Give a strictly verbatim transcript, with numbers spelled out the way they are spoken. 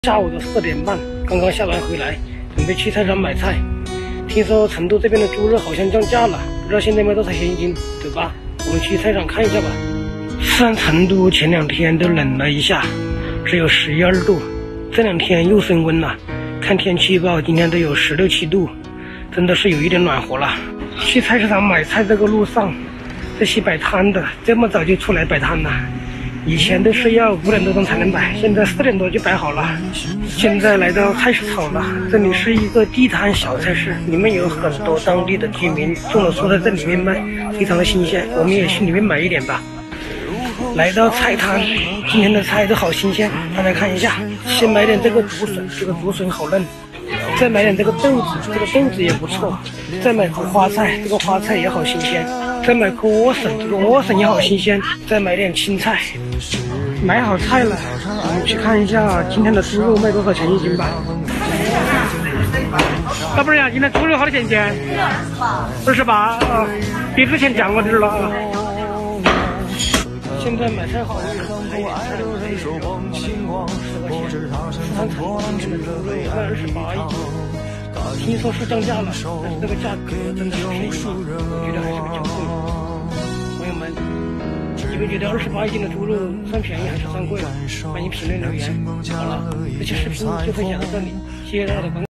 下午的四点半，刚刚下班回来，准备去菜场买菜。听说成都这边的猪肉好像降价了，不知道现在卖多少钱一斤？走吧，我们去菜场看一下吧。虽然成都前两天都冷了一下，只有十一二度，这两天又升温了。看天气预报，今天都有十六七度，真的是有一点暖和了。去菜市场买菜这个路上，这些摆摊的这么早就出来摆摊了。以前都是要五点多钟才能摆，现在四点多就摆好了。现在来到菜市场了，这里是一个地摊小菜市，里面有很多当地的居民种的蔬菜在里面卖，非常的新鲜。我们也去里面买一点吧。来到菜摊，今天的菜都好新鲜，大家看一下。先买点这个竹笋，这个竹笋好嫩。再买点这个豆子，这个豆子也不错。再买颗花菜，这个花菜也好新鲜。再买颗莴笋，这个莴笋也好新鲜。再买点青菜。买好菜了，我们去看一下今天的猪肉卖多少钱一斤吧。老板呀，今天猪肉好多钱一斤？二十八啊，比之前降了点了啊。现在买菜好了，还有菜有这十块钱，市场成今天的猪肉卖二十八一斤。听说是降价了，但是这个价格真的是便宜吗？我觉得还是个较贵。朋友们，你们觉得二十八一斤的猪肉算便宜还是算贵了？欢迎评论留言。好了，这期视频就分享到这里，谢谢大家的观看。